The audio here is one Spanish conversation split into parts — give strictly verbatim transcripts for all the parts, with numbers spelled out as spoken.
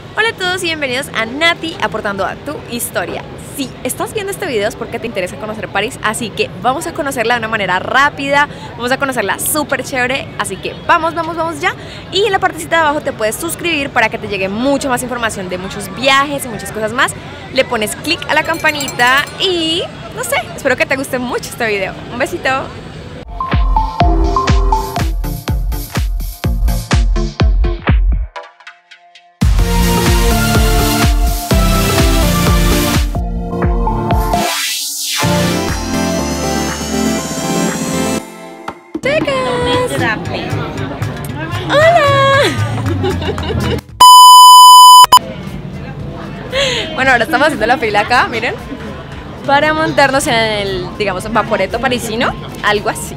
Hola a todos y bienvenidos a Nati aportando a tu historia. Si estás viendo este video es porque te interesa conocer París, así que vamos a conocerla de una manera rápida, vamos a conocerla súper chévere, así que vamos, vamos, vamos ya. Y en la partecita de abajo te puedes suscribir para que te llegue mucha más información de muchos viajes y muchas cosas más. Le pones clic a la campanita y no sé, espero que te guste mucho este video. Un besito. Bueno, ahora estamos haciendo la fila acá, miren, para montarnos en el, digamos, vaporetto parisino, algo así.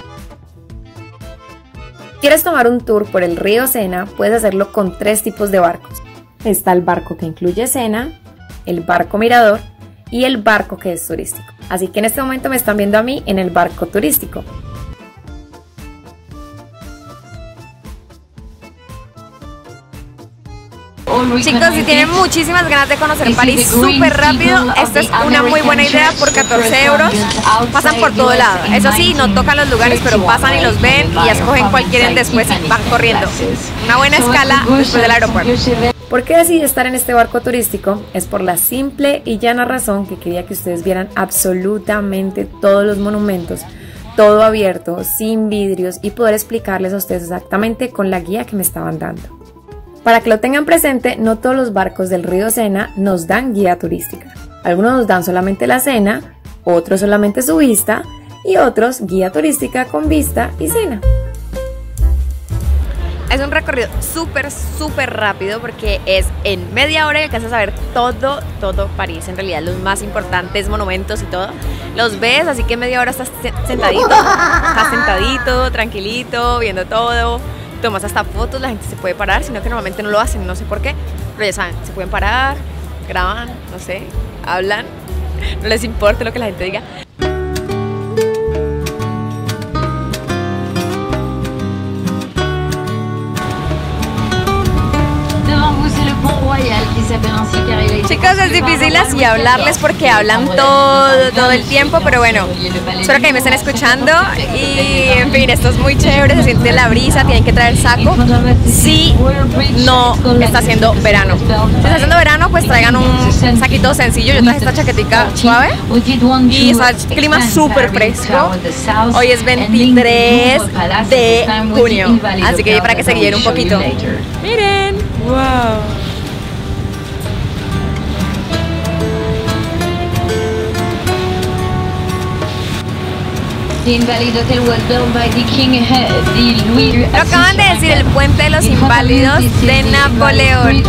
¿Quieres tomar un tour por el río Sena? Puedes hacerlo con tres tipos de barcos. Está el barco que incluye Sena, el barco mirador y el barco que es turístico. Así que en este momento me están viendo a mí en el barco turístico. Chicos, si tienen muchísimas ganas de conocer París súper rápido, esta es una muy buena idea. Por catorce euros pasan por todo lado. Eso sí, no tocan los lugares, pero pasan y los ven y ya escogen cuál quieren después y van corriendo. Una buena escala después del aeropuerto. ¿Por qué decidí estar en este barco turístico? Es por la simple y llana razón que quería que ustedes vieran absolutamente todos los monumentos, todo abierto, sin vidrios, y poder explicarles a ustedes exactamente con la guía que me estaban dando. Para que lo tengan presente, no todos los barcos del río Sena nos dan guía turística. Algunos nos dan solamente la Sena, otros solamente su vista y otros guía turística con vista y Sena. Es un recorrido súper, súper rápido porque es en media hora y alcanzas a ver todo, todo París. En realidad los más importantes monumentos y todo los ves, así que en media hora estás sentadito, estás sentadito, tranquilito, viendo todo. Tomas hasta fotos, la gente se puede parar, sino que normalmente no lo hacen, no sé por qué, pero ya saben, se pueden parar, graban, no sé, hablan, no les importa lo que la gente diga. Chicos, es difícil así hablarles porque hablan todo, todo el tiempo, pero bueno, espero que me estén escuchando y en fin, esto es muy chévere, se siente la brisa, tienen que traer saco si no está haciendo verano. Si está haciendo verano, pues traigan un saquito sencillo, yo traje esta chaquetica suave y está el clima súper fresco. Hoy es veintitrés de junio, así que para que se guíen un poquito. Miren, wow. Lo acaban de decir, el puente de los inválidos de Napoleón.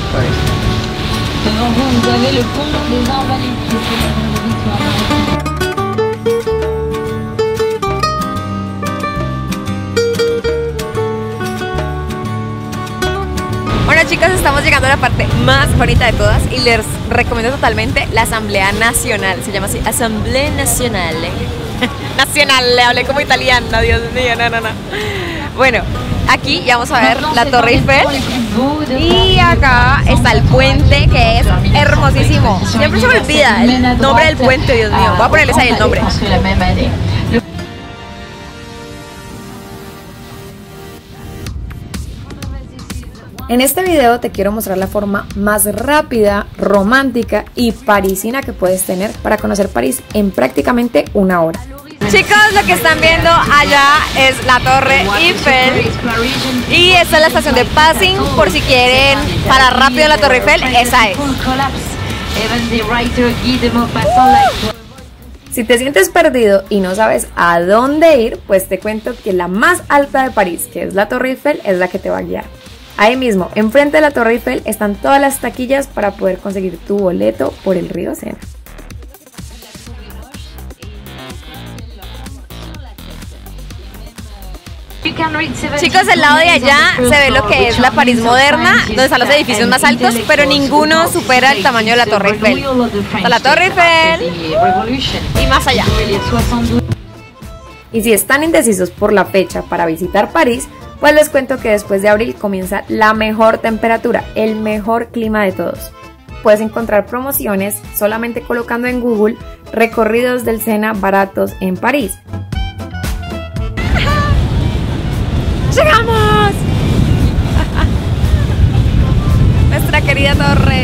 Bueno chicas, estamos llegando a la parte más bonita de todas y les recomiendo totalmente la Asamblea Nacional. Se llama así, Asamblea Nacional. Nacional, le hablé como italiana, Dios mío, no, no, no. Bueno, aquí ya vamos a ver la Torre Eiffel y acá está el puente que es hermosísimo. Siempre se me olvida el nombre del puente, Dios mío. Voy a ponerles ahí el nombre. En este video te quiero mostrar la forma más rápida, romántica y parisina que puedes tener para conocer París en prácticamente una hora. Chicos, lo que están viendo allá es la Torre Eiffel y esta es la estación de Passing, por si quieren parar rápido en la Torre Eiffel, esa es. Si te sientes perdido y no sabes a dónde ir, pues te cuento que la más alta de París, que es la Torre Eiffel, es la que te va a guiar. Ahí mismo, enfrente de la Torre Eiffel, están todas las taquillas para poder conseguir tu boleto por el río Sena. Chicos, al lado de allá se ve lo que es la París moderna, donde están los edificios más altos, pero ninguno supera el tamaño de la Torre Eiffel. Está la Torre Eiffel y más allá. Y si están indecisos por la fecha para visitar París, Pues les cuento que después de abril comienza la mejor temperatura, el mejor clima de todos. Puedes encontrar promociones solamente colocando en Google recorridos del Sena baratos en París. ¡Llegamos! Nuestra querida torre.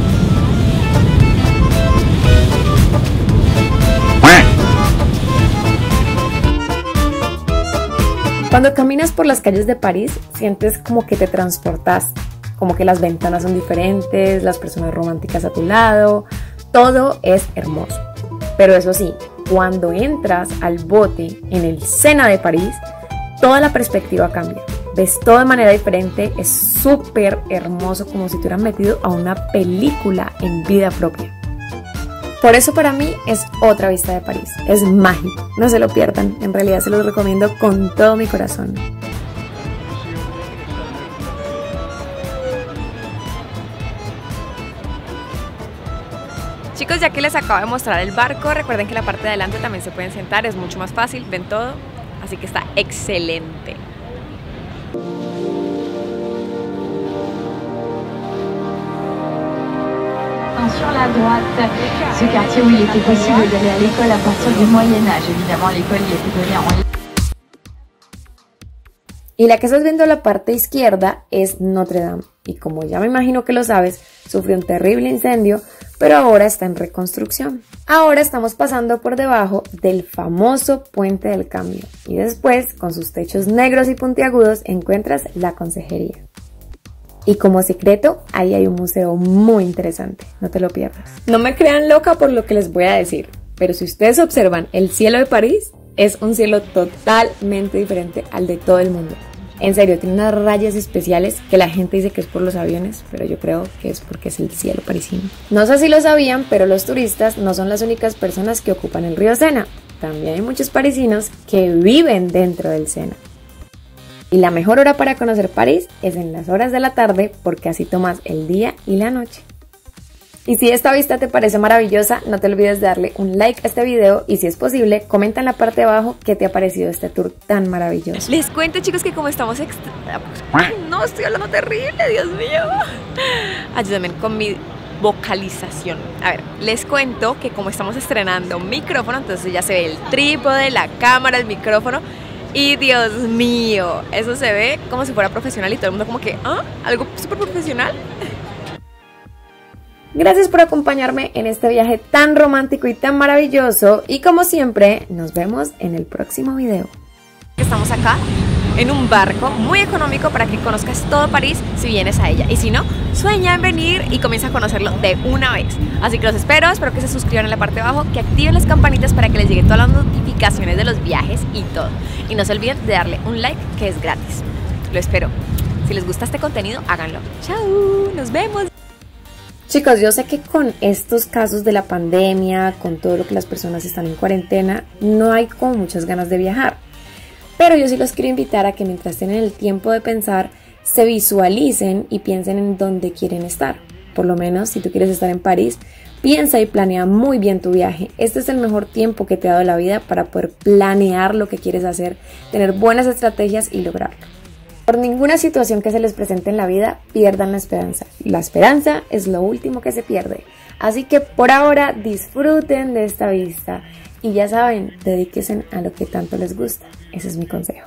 Cuando caminas por las calles de París, sientes como que te transportas, como que las ventanas son diferentes, las personas románticas a tu lado, todo es hermoso. Pero eso sí, cuando entras al bote en el Sena de París, toda la perspectiva cambia. Ves todo de manera diferente, es súper hermoso, como si te hubieran metido a una película en vida propia. Por eso para mí es otra vista de París, es mágico, no se lo pierdan, en realidad se los recomiendo con todo mi corazón. Chicos, ya que les acabo de mostrar el barco, recuerden que en la parte de adelante también se pueden sentar, es mucho más fácil, ven todo, así que está excelente. Sur la droite, ce quartier où il était possible d'aller à l'école à partir du Moyen Âge. Évidemment, l'école y était donnée en... Y la que estás viendo a la parte izquierda es Notre Dame. Y como ya me imagino que lo sabes, sufrió un terrible incendio, pero ahora está en reconstrucción. Ahora estamos pasando por debajo del famoso Puente del Cambio. Y después, con sus techos negros y puntiagudos, encuentras la Conserjería. Y como secreto, ahí hay un museo muy interesante, no te lo pierdas. No me crean loca por lo que les voy a decir, pero si ustedes observan el cielo de París, es un cielo totalmente diferente al de todo el mundo. En serio, tiene unas rayas especiales que la gente dice que es por los aviones, pero yo creo que es porque es el cielo parisino. No sé si lo sabían, pero los turistas no son las únicas personas que ocupan el río Sena. También hay muchos parisinos que viven dentro del Sena. Y la mejor hora para conocer París es en las horas de la tarde, porque así tomas el día y la noche. Y si esta vista te parece maravillosa, no te olvides de darle un like a este video y si es posible, comenta en la parte de abajo qué te ha parecido este tour tan maravilloso. Les cuento, chicos, que como estamos extra... Ay, no, estoy hablando terrible, Dios mío. Ayúdenme con mi vocalización. A ver, les cuento que como estamos estrenando micrófono, entonces ya se ve el trípode, la cámara, el micrófono. Y Dios mío, eso se ve como si fuera profesional y todo el mundo como que, ¿ah? ¿Algo súper profesional? Gracias por acompañarme en este viaje tan romántico y tan maravilloso. Y como siempre, nos vemos en el próximo video. Estamos acá en un barco muy económico para que conozcas todo París si vienes a ella. Y si no, sueña en venir y comienza a conocerlo de una vez. Así que los espero, espero que se suscriban en la parte de abajo, que activen las campanitas para que les lleguen todas las notificaciones de los viajes y todo. Y no se olviden de darle un like, que es gratis. Lo espero. Si les gusta este contenido, háganlo. ¡Chao! ¡Nos vemos! Chicos, yo sé que con estos casos de la pandemia, con todo lo que las personas están en cuarentena, no hay como muchas ganas de viajar. Pero yo sí los quiero invitar a que mientras tienen el tiempo de pensar, se visualicen y piensen en dónde quieren estar. Por lo menos, si tú quieres estar en París, piensa y planea muy bien tu viaje. Este es el mejor tiempo que te ha dado la vida para poder planear lo que quieres hacer, tener buenas estrategias y lograrlo. Por ninguna situación que se les presente en la vida, pierdan la esperanza. La esperanza es lo último que se pierde. Así que por ahora disfruten de esta vista. Y ya saben, dedíquense a lo que tanto les gusta. Ese es mi consejo.